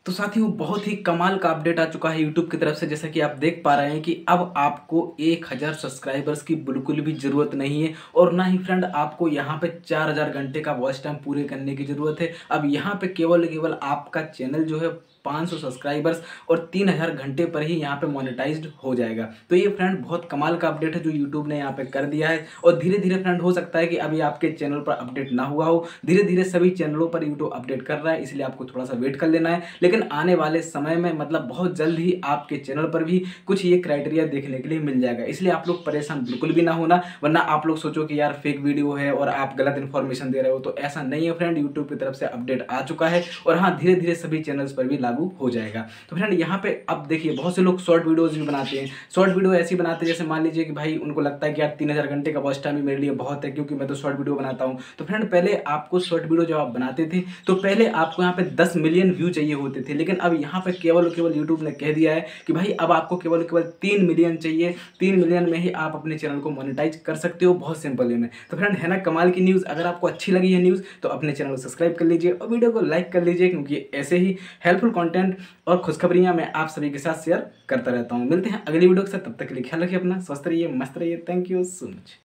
तो साथियों बहुत ही कमाल का अपडेट आ चुका है यूट्यूब की तरफ से। जैसा कि आप देख पा रहे हैं कि अब आपको 1000 सब्सक्राइबर्स की बिल्कुल भी ज़रूरत नहीं है और ना ही फ्रेंड आपको यहाँ पे 4000 घंटे का वॉच टाइम पूरे करने की ज़रूरत है। अब यहाँ पे केवल आपका चैनल जो है 500 सब्सक्राइबर्स और 3000 घंटे पर ही यहाँ पे मोनेटाइज्ड हो जाएगा। तो ये फ्रेंड बहुत कमाल का अपडेट है जो यूट्यूब ने यहाँ पे कर दिया है। और धीरे धीरे फ्रेंड हो सकता है कि अभी आपके चैनल पर अपडेट ना हुआ हो, धीरे धीरे सभी चैनलों पर यूट्यूब अपडेट कर रहा है, इसलिए आपको थोड़ा सा वेट कर लेना है। लेकिन आने वाले समय में मतलब बहुत जल्द ही आपके चैनल पर भी कुछ ये क्राइटेरिया देखने के लिए मिल जाएगा, इसलिए आप लोग परेशान बिल्कुल भी ना होना, वरना आप लोग सोचो कि यार फेक वीडियो है और आप गलत इन्फॉर्मेशन दे रहे हो। तो ऐसा नहीं है फ्रेंड, यूट्यूब की तरफ से अपडेट आ चुका है और हाँ धीरे धीरे सभी चैनल्स पर भी लागू हो जाएगा। तो फ्रेंड यहाँ पे अब देखिए बहुत से लोग शॉर्ट वीडियोज भी बनाते हैं। शॉर्ट वीडियो ऐसी बनाते हैं जैसे मान लीजिए कि भाई उनको लगता है कि यार 3000 घंटे का वॉच टाइम ही मेरे लिए बहुत है क्योंकि मैं तो शॉर्ट वीडियो बनाता हूँ। तो फ्रेंड पहले आपको शॉर्ट वीडियो जब आप बनाते थे तो पहले आपको यहाँ पे 10 मिलियन व्यू चाहिए होते थे, लेकिन अब यहाँ पे केवल यूट्यूब ने कह दिया है कि भाई अब आपको केवल 3 मिलियन चाहिए। 3 मिलियन में ही आप अपने चैनल को मोनेटाइज कर सकते हो, बहुत सिंपल वे में। तो फ्रेंड है ना कमाल की न्यूज़। अगर आपको अच्छी लगी है न्यूज़ तो अपने चैनल को सब्सक्राइब कर लीजिए और वीडियो को लाइक कर लीजिए, क्योंकि ऐसे ही हेल्पफुल कंटेंट और खुशखबरियां मैं आप सभी के साथ शेयर करता रहता हूं। मिलते हैं अगली वीडियो के साथ, तब तक के लिए ख्याल रखिए अपना, स्वस्थ रहिए, मस्त रहिए। Thank you so much.